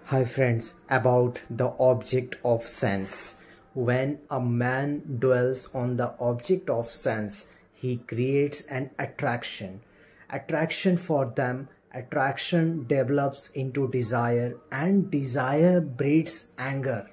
Hi friends, about the object of sense. When a man dwells on the object of sense, he creates an attraction. Attraction for them, attraction develops into desire, and desire breeds anger.